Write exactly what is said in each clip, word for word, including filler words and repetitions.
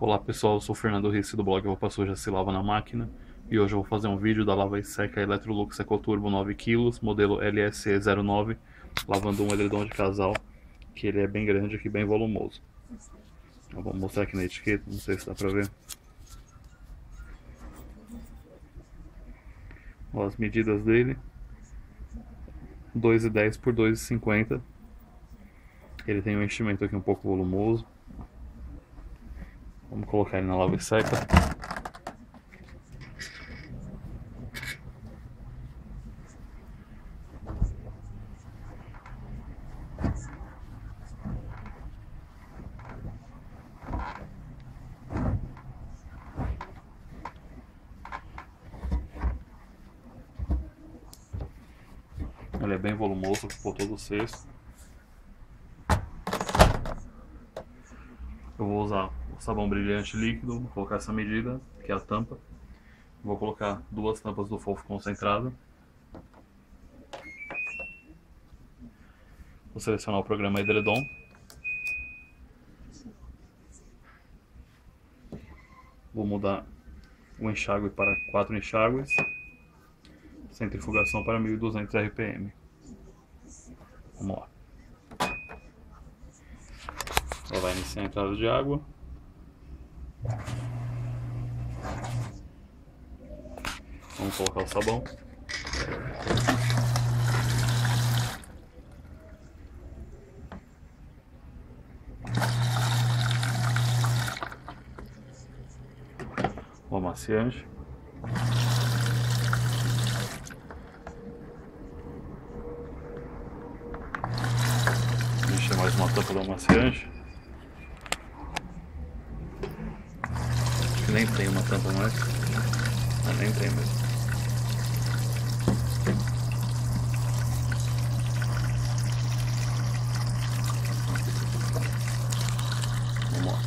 Olá pessoal, eu sou o Fernando Risse do blog Roupa Suja Se Lava na Máquina e hoje eu vou fazer um vídeo da lava e seca Electrolux EcoTurbo nove quilos, modelo L S E zero nove, lavando um edredom de casal, que ele é bem grande aqui, bem volumoso. Eu vou mostrar aqui na etiqueta, não sei se dá pra ver. Ó, as medidas dele, dois e dez por dois e cinquenta. Ele tem um enchimento aqui um pouco volumoso. Vamos colocar ele na lava e seca. Ele é bem volumoso, ocupou todo o cesto. Eu vou usar o sabão brilhante líquido, vou colocar essa medida, que é a tampa. Vou colocar duas tampas do fofo concentrado. Vou selecionar o programa edredom. Vou mudar o enxágue para quatro enxágues. Centrifugação para mil e duzentos R P M. Vamos lá. Ela vai iniciar a entrada de água. Vamos colocar o sabão. O amaciante. Encher mais uma tampa do amaciante. Acho que nem tem uma tampa mais. Ah, nem tem mesmo. Vamos lá.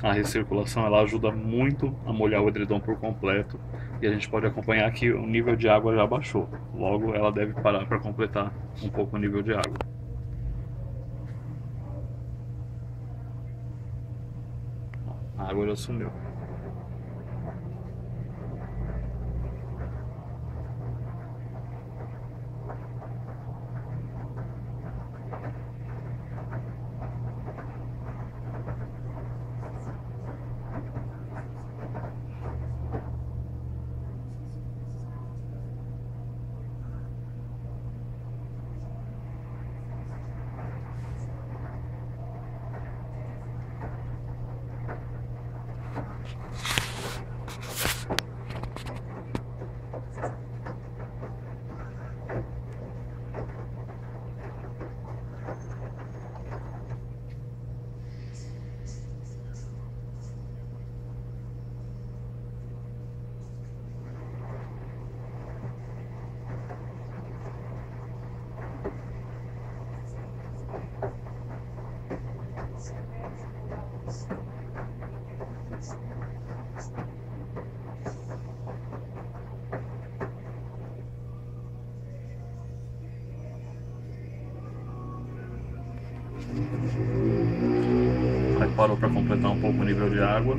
A recirculação ela ajuda muito a molhar o edredom por completo e a gente pode acompanhar que o nível de água já baixou. Logo, ela deve parar para completar um pouco o nível de água. A água já sumiu. Aí parou para completar um pouco o nível de água.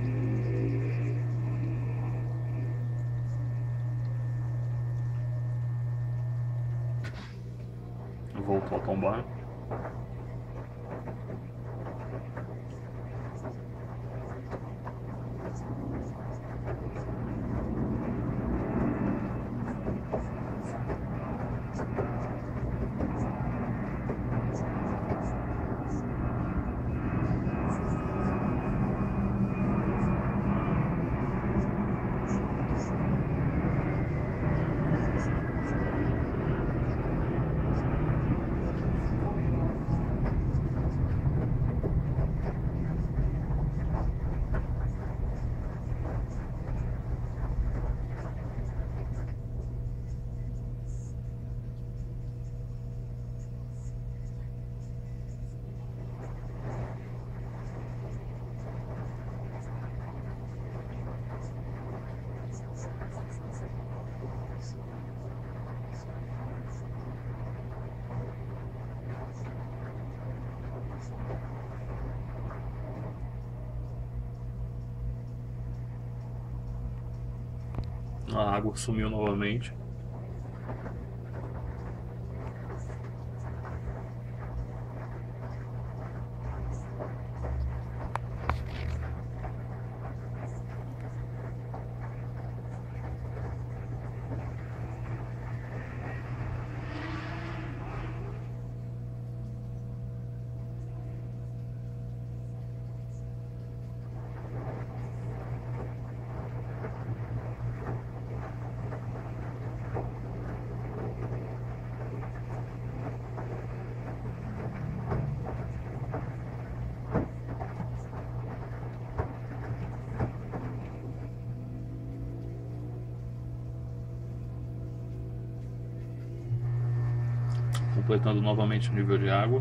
Voltou a tombar. A água sumiu novamente. Completando novamente o nível de água.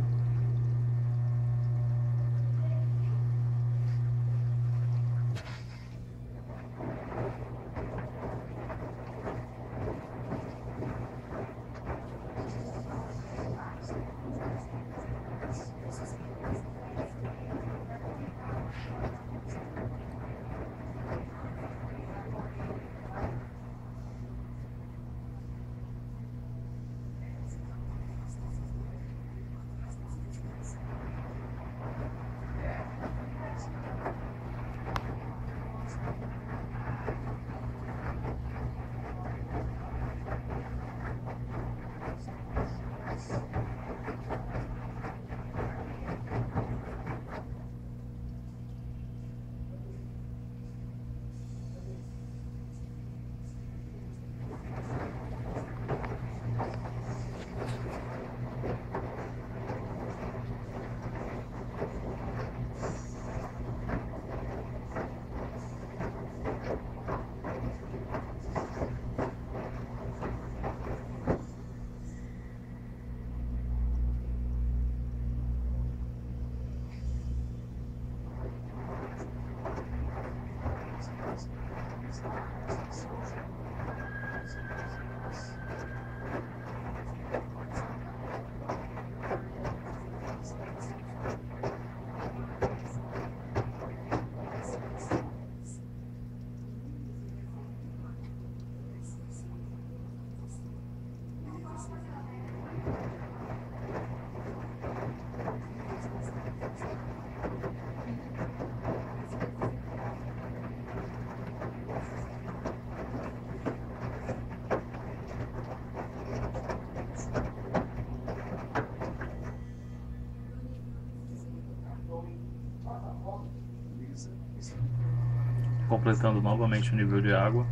Completando novamente o nível de água.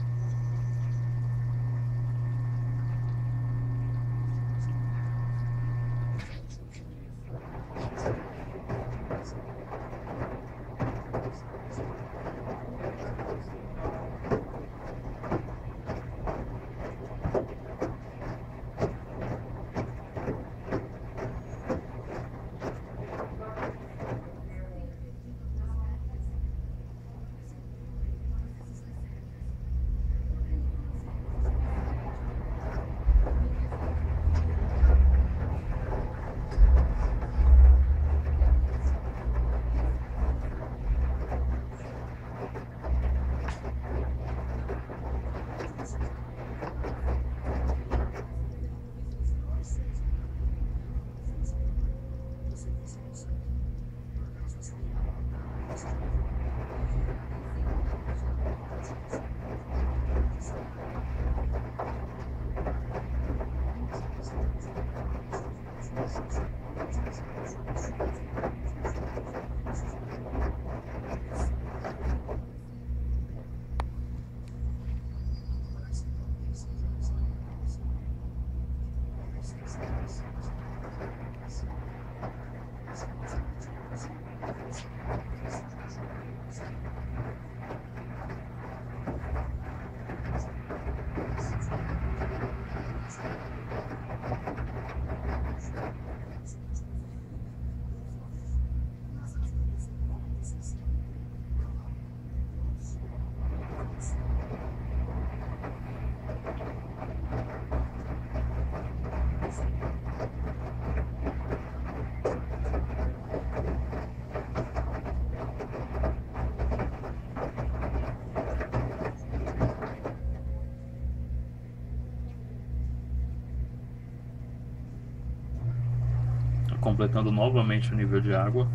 Completando novamente o nível de água.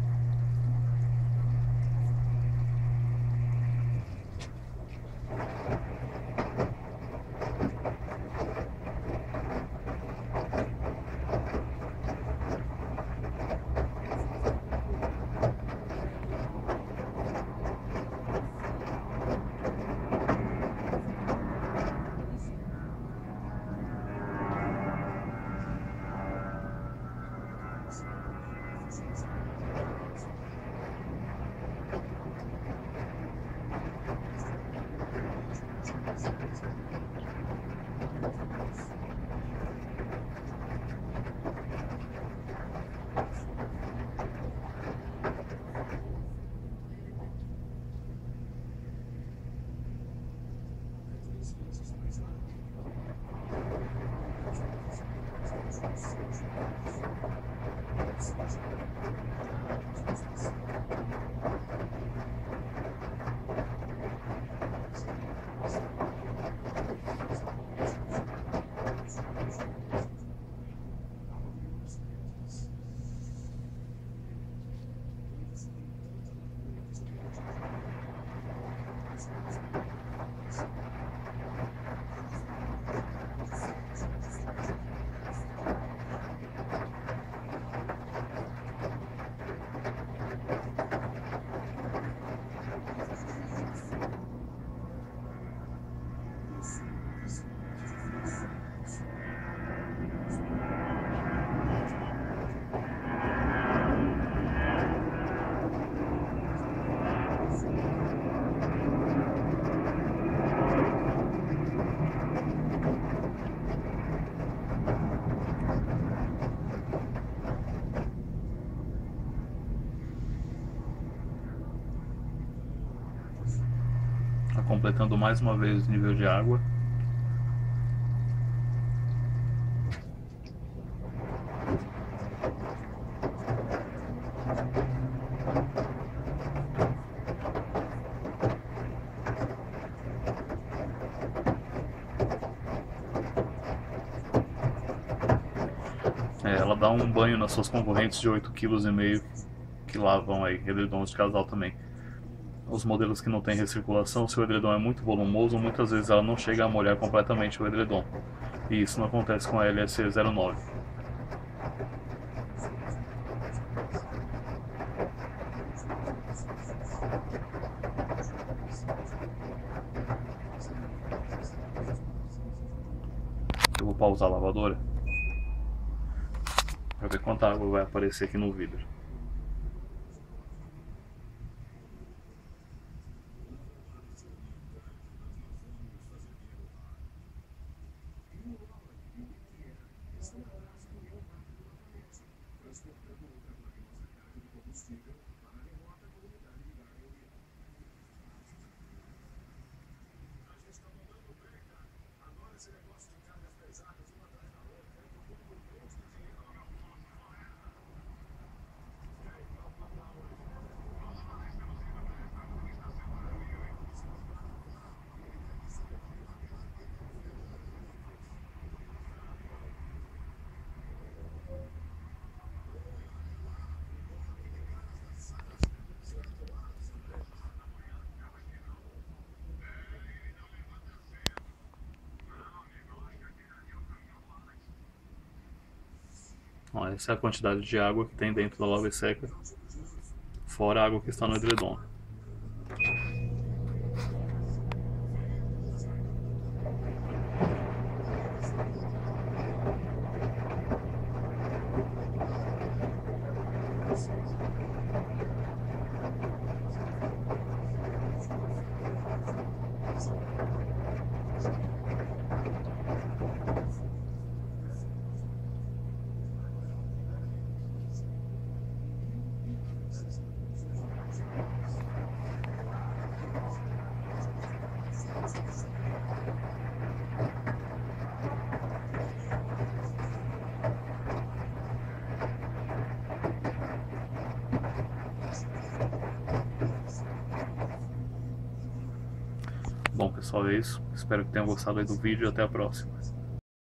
Completando mais uma vez o nível de água. É, ela dá um banho nas suas concorrentes de oito vírgula cinco quilos que lavam aí edredons de casal também. Os modelos que não têm recirculação, se o edredom é muito volumoso, muitas vezes ela não chega a molhar completamente o edredom. E isso não acontece com a L S E zero nove. vou pausar a lavadora para ver quanta água vai aparecer aqui no vidro. Ó, essa é a quantidade de água que tem dentro da lava e seca, fora a água que está no edredom. Bom, pessoal, é isso. Espero que tenham gostado aí do vídeo e até a próxima.